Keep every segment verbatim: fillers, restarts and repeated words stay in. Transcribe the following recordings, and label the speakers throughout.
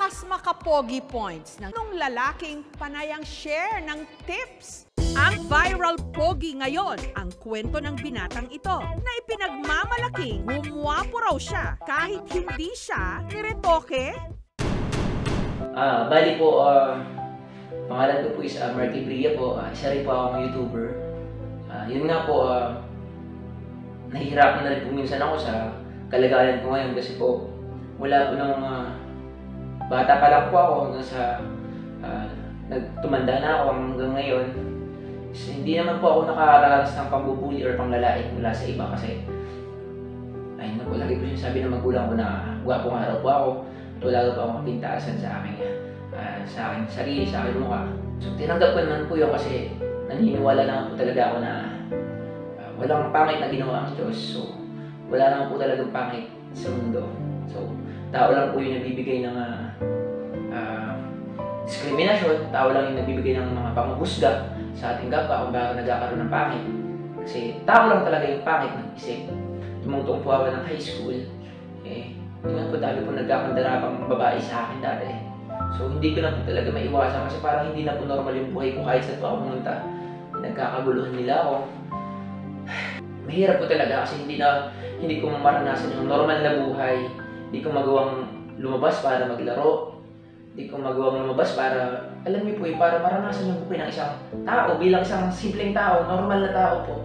Speaker 1: Malakas maka-pogi points ng nung lalaking panayang share ng tips. Ang viral pogi ngayon, ang kwento ng binatang ito na ipinagmamalaking gumwapo raw siya kahit hindi siya niretoke.
Speaker 2: Ah, bali po, uh, pangalan ko po is uh, Marky Bria po, uh, isa rin po akong YouTuber. Uh, yun nga po, uh, nahihirapan na rin po minsan ako sa kalagayan ko ngayon kasi po mula po nung uh, bata pa lang po ako hanggang sa uh, nagtumanda na ako hanggang ngayon. So, hindi naman po ako nakaranas ng pambubuli or panglalait mula sa iba kasi ayun na po, lagi po sinasabi ng magulang ko na gwapong araw po ako at wala po akong kapintaasan sa akin, uh, sa akin sarili, sa akin mukha. So tinanggap ko naman po yun kasi naniniwala naman po talaga ako na uh, walang pangit na ginawa ang Diyos. So wala naman po talagang pangit sa mundo. So tao lang po yung nagbibigay ng uh, uh, diskriminasyon, tao lang yung nagbibigay ng mga panguhusga sa ating kapwa kung bakit nagkakaroon ng pangit. Kasi tao lang talaga yung pangit ng isip. Tumungtong po ako ng high school, eh, yun nga po dami po nagkakandarapang babae sa akin dati. So hindi ko na po talaga maiwasan kasi parang hindi na po normal yung buhay ko kahit saan po ako pumunta. Nagkakaguluhan nila ako. Mahirap po talaga kasi hindi na hindi ko maranasan yung normal na buhay. Hindi ko magawang lumabas para maglaro. Hindi ko magawang lumabas para, alam niyo po eh, para maranasan yung buhay ng isang tao bilang isang simpleng tao, normal na tao po.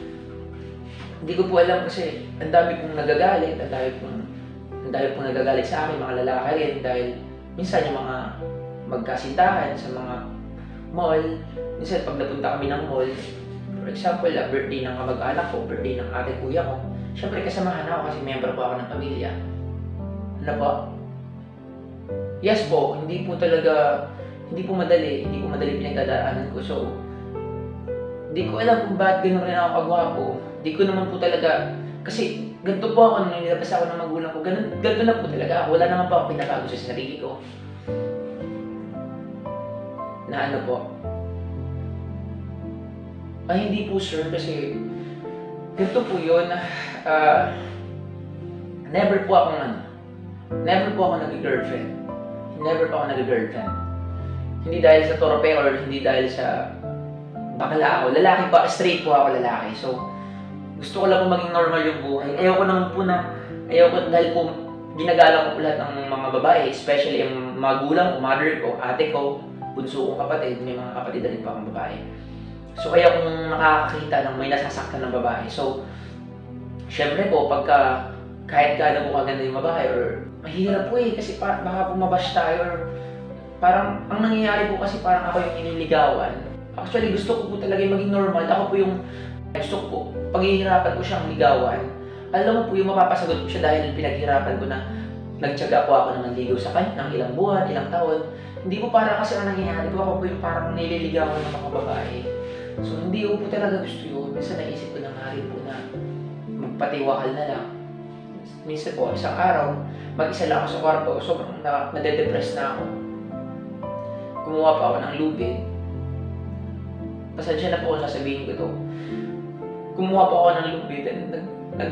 Speaker 2: Hindi ko po alam kasi ang dami pong nagagalit, ang dami pong, ang dami pong nagagalit sa akin, mga lalaki rin, dahil minsan yung mga magkasintahan sa mga mall, minsan pag napunta kami ng mall, for example, uh, birthday ng kamag-anak ko, birthday ng ate kuya ko, syempre kasamahan ako kasi member po ako ng pamilya. Ano po? Yes po, hindi po talaga, hindi po madali, hindi po madali pinagdadaanan ko. So, hindi ko alam kung bakit gano'n rin ako kagwapo. Hindi ko naman po talaga, kasi ganito po ako nung nilabas ako ng magulang ko, ganun, ganito na po talaga ako. Wala naman po ako pinabago sa sarili ko. Na ano po? Ay, hindi po sir, kasi ganito po yun. Uh, never po akong ano, never po ako nag-girlfriend. Never pa ako nag-girlfriend. Hindi dahil sa torope or hindi dahil sa bakla ako. Lalaki pa, straight po ako lalaki. So, gusto ko lang po maging normal yung buhay. Ayoko naman po na, ayoko dahil po ginagalang ko po lahat ng mga babae, especially yung magulang ko, mother ko, ate ko, bunso kong kapatid, may mga kapatid na rin po akong babae. So, kaya kung nakakakita ng may nasasaktan ng babae. So, syempre po, pagka kahit gaano po kaganda yung babae or mahirap po eh kasi pa, baka pumabash tayo or parang ang nangyayari po kasi parang ako yung iniligawan. Actually gusto ko po talaga yung maging normal. Ako po yung gusto ko po, paghihirapan ko siyang ligawan. Alam mo po yung mapapasagot ko siya dahil pinaghirapan ko na nagtiyaga po ako na manligaw sa kanya ng ilang buwan, ilang taon. Hindi po para kasi ang nangyayari po, ako po yung parang nililigawan ng mga babae. So hindi ko po talaga gusto yun. Minsan naisip ko na nga rin po na magpatiwakal na lang. Minsan po, isang araw, mag-isa lang ako sa kwarto, sobrang na, nade-depress na ako. Kumuha pa ako ng lubid. Pasensya na po kung sasabihin ko ito. Kumuha pa ako ng lubid and nag... nag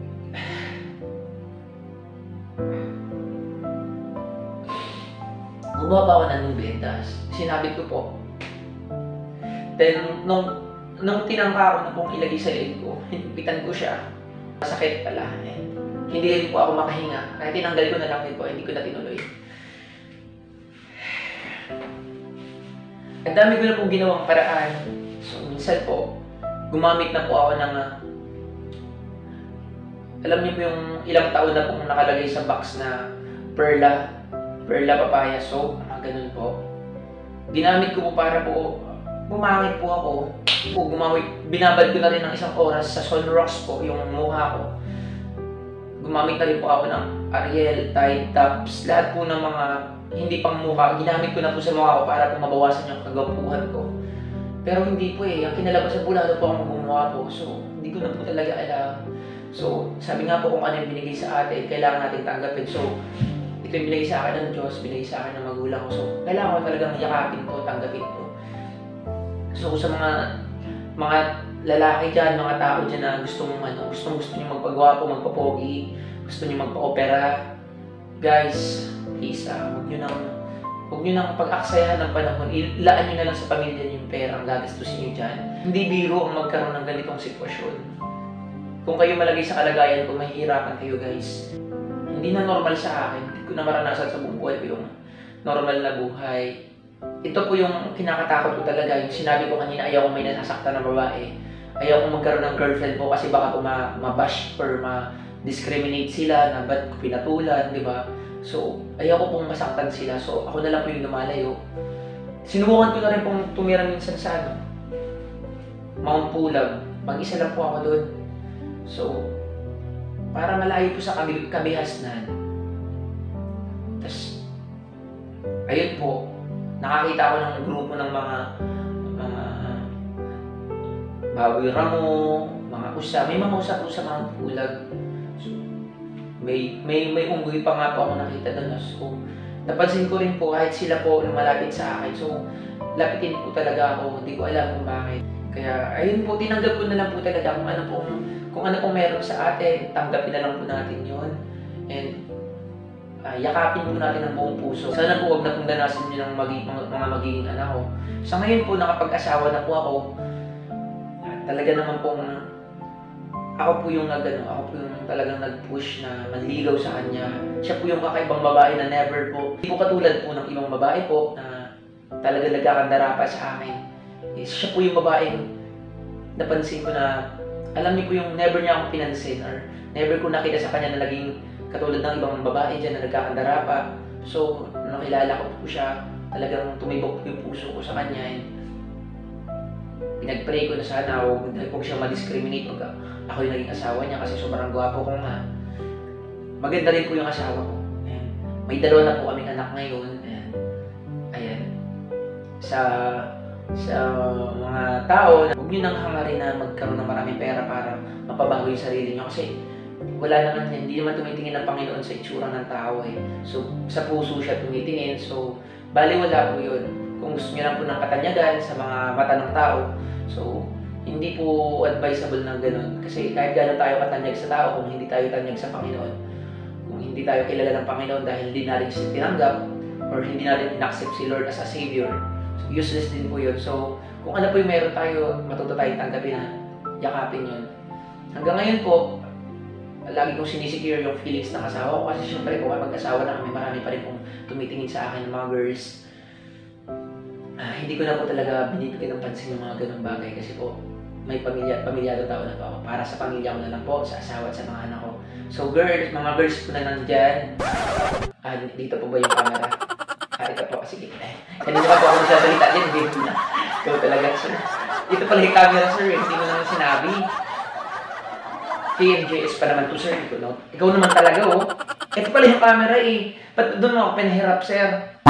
Speaker 2: Kumuha pa ako ng lubid, tapos sinabit ko po. Then, nung, nung tinangka ko na pong ilagay sa leg ko, hinipitan ko siya. Masakit pala. Eh. Hindi rin po ako makahinga. Kaya tinanggal ko na lang din po, hindi ko na tinuloy. Ang dami ko na pong ginawang paraan. So, minsan po, gumamit na po ako ng... Uh, alam niyo po yung ilang taon na pong nakalagay sa box na Perla, Perla Papaya Soap, mga ganun po. Ginamit ko po para po, bumangit po ako. Po, gumamit, binabad ko na rin ng isang oras sa Sunrocks po, yung mukha ko. Gumamit na rin po ako ng Ariel, Tide, Tops, lahat po ng mga hindi pang mukha. Ginamit ko na po sa mukha ko para po mabawasan yung kagapuhan ko. Pero hindi po eh, ang kinalabasan po lalo po akong gumawa po. So, hindi ko na po talaga alam. So, sabi nga po kung ano yung binigay sa atin, kailangan natin tanggapin. So, ito yung binigay sa akin ng Diyos, binigay sa akin ng magulang ko. So, kailangan ko talagang yakapin to, tanggapin to. So, sa mga mga lalaki dyan, mga tao dyan na gustong, ano, gustong gusto nyo magpagwapo, magpapogi, gusto nyo magpa-opera, guys, please, uh, huwag nyo nang, huwag nyo nang pag-aksayahan ng panahon. Ilaan nyo na lang sa pamilya nyo yung pera ang gagastusin nyo dyan. Hindi biro ang magkaroon ng ganitong sitwasyon. Kung kayo malagay sa kalagayan ko, mahihirapan kayo guys. Hindi na normal sa akin. Hindi ko na maranasan sa buong buhay ko yung normal na buhay. Ito po yung kinakatakot ko talaga. Yung sinabi ko kanina, ayaw ko may nasasaktan na babae. Ayaw ko magkaroon ng girlfriend po kasi baka po ma-bash or ma-discriminate sila na ba't ko pinatulan, di ba? So, ayaw ko pong masaktan sila. So, ako na lang po yung lumalayo. Sinubukan ko na rin pong tumira minsan sa ano, Mount Pulag. Mag-isa lang po ako doon. So, para malayo po sa kabi kabihasnan. Tapos, ayun po, nakakita ako ng grupo ng mga mga baboy ramo, mga usa. May mga usa po sa mga pulag. So, may, may, may unggoy pa nga po ako nakita doon. So, napansin ko rin po kahit sila po lumalapit sa akin. So, lapitin po talaga ako. Hindi ko alam kung bakit. Kaya, ayun po, tinanggap ko na lang po talaga kung ano pong, kung ano pong meron sa atin. Tanggapin na lang po natin yun. And, uh, yakapin po natin ang buong puso. Sana po huwag na pong danasin nyo ng maging, mga, mga magiging anak ko. Sa ngayon po, nakapag-asawa na po ako. Talaga naman pong ako po yung nag ano, ako po yung talagang nag-push na manligaw sa kanya. Siya po yung kakaibang babae na never po, hindi po katulad po ng ibang babae po na talaga nagkakandara pa sa akin. Eh, siya po yung babaeng napansin ko na alam niyo po yung never niya akong pinansin or never ko nakita sa kanya na naging katulad ng ibang babae dyan na nagkakandara pa. So, nung nakilala ko po siya, talagang tumibok po yung puso ko sa kanya. And, pinag-pray ko na sana huwag huwag siya ma-discriminate pag ako yung naging asawa niya kasi sobrang gwapo ko nga. Maganda rin po yung asawa ko. Ayan. May dalawa na po kaming anak ngayon. Ayan. Ayan. Sa sa mga tao, huwag nyo nang hangarin na magkaroon ng maraming pera para mapabago yung sarili nyo kasi wala naman yan. Hindi naman tumitingin ng Panginoon sa itsura ng tao eh. So, sa puso siya tumitingin. So, bali wala po yun. Kung gusto nyo lang po ng katanyagan sa mga mata ng tao, so, hindi po advisable na gano'n. Kasi kahit gano'n tayo katanyag sa tao, kung hindi tayo tanyag sa Panginoon, kung hindi tayo kilala ng Panginoon dahil hindi natin siya tinanggap, or hindi natin in-accept si Lord as a Savior, so, useless din po yun. So, kung ano po yung meron tayo, matuto tayong tanggapin na yakapin yun. Hanggang ngayon po, lagi kong sinisecure yung feelings ng asawa ko kasi syempre kung mag-asawa na kami, marami pa rin pong tumitingin sa akin ng mga girls. Ah, hindi ko na po talaga binibigyan ng pansin yung mga ganung bagay kasi po may pamilya, pamilyado tao na po ako. Para sa pamilya ko na lang po, sa asawa at sa mga anak ko. So girls, mga girls po na nandyan. Ah, dito po ba yung camera? Ah, ito po. Sige. Kanina pa po ako nagsasalita din. Dito na. Ikaw talaga, sir. Ito pala yung camera, sir. Hindi mo naman sinabi. K M J S pa naman to, sir. Ikaw, no? Ikaw naman talaga, oh. Ito pala yung camera, eh. Ba't doon ako pinahirap, sir?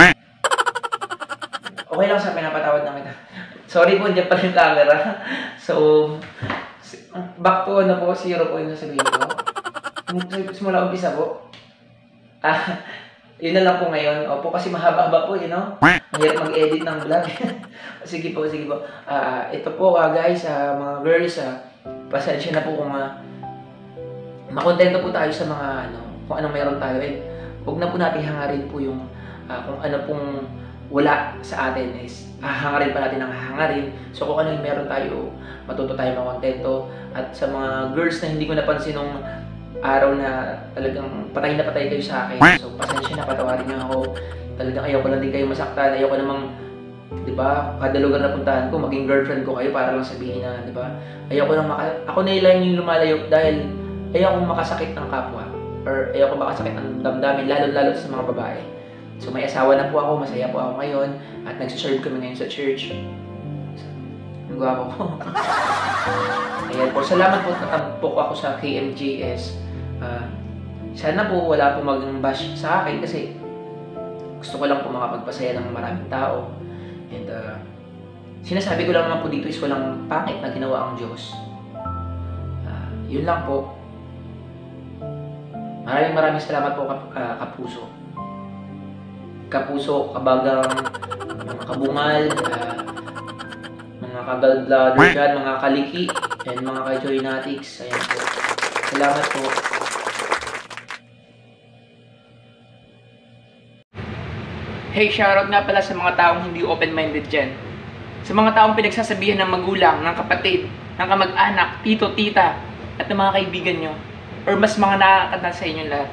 Speaker 2: Okay lang sa pinapatawad na kita. Sorry po, dyan pala yung camera. So, back to ano po, zero po yung nasabihin ko. Simula umpisa po. Ah, yun na lang po ngayon. Opo, kasi mahaba-haba po, you know? Mahirap mag-edit ng vlog. Sige po, sige po. Ah, ito po, ah, guys, ah, mga girls, ah, pasensya na po kung ah, makontento po tayo sa mga, ano, kung anong meron tayo. Eh, huwag na po natin hangarin po yung, ah, kung ano pong wala sa atin is hahangarin pa natin ang hahangarin. So kung ano yung meron tayo, matuto tayo makontento. At sa mga girls na hindi ko napansin nung araw na talagang patay na patay kayo sa akin. So pasensya na, patawarin niyo ako. Talagang ayaw ko lang din kayo masaktan. Ayaw ko namang, di ba, kada lugar na puntahan ko, maging girlfriend ko kayo para lang sabihin na, di ba, ayaw ko lang maka... Ako na lang yung lumalayo dahil ayaw kong makasakit ng kapwa. Or ayaw kong makasakit ng damdamin, lalo-lalo sa mga babae. So may asawa na po ako, masaya po ako ngayon at nagsiserve kami ngayon sa church. Ang gwapo ko. Ayan po, salamat po, natampok ako sa K M J S. Uh, sana po wala po mag-bash sa akin kasi gusto ko lang po makapagpasaya ng maraming tao. And uh, sinasabi ko lang naman po dito is walang pangit na ginawa ang Diyos. Uh, yun lang po. Maraming maraming salamat po, kap uh, Kapuso. Kapuso, kabagang, mga kabungal, uh, mga ka-gallbladder dyan, mga kaliki, and mga ka-joynatics. Ayan po. Salamat po.
Speaker 3: Hey, shoutout nga pala sa mga taong hindi open-minded dyan. Sa mga taong pinagsasabihan ng magulang, ng kapatid, ng kamag-anak, tito, tita, at ng mga kaibigan nyo. Or mas mga nakakatanda sa inyo lahat.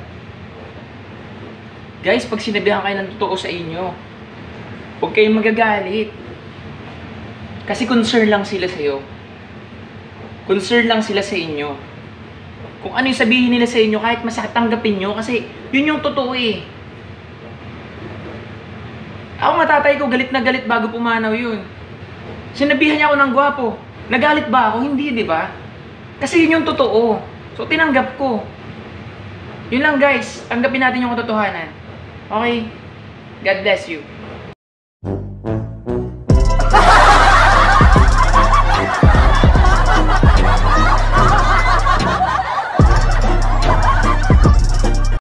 Speaker 3: Guys, pag sinabihan kayo ng totoo sa inyo, huwag kayong magagalit. Kasi concern lang sila sa'yo. Concern lang sila sa inyo. Kung ano yung sabihin nila sa inyo, kahit masakit tanggapin nyo, kasi yun yung totoo eh. Ako nga tatay ko, galit na galit bago pumanaw yun. Sinabihan niya ako ng gwapo. Nagalit ba ako? Hindi, di ba? Kasi yun yung totoo. So, tinanggap ko. Yun lang guys, tanggapin natin yung katotohanan. Okay? God bless you.